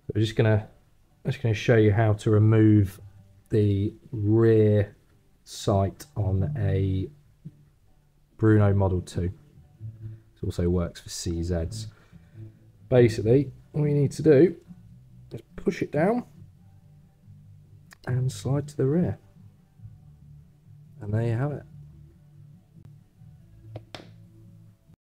We're just gonna show you how to remove the rear sight on a Brno Model 2. It also works for CZs. Basically, all you need to do is push it down and slide to the rear. And there you have it.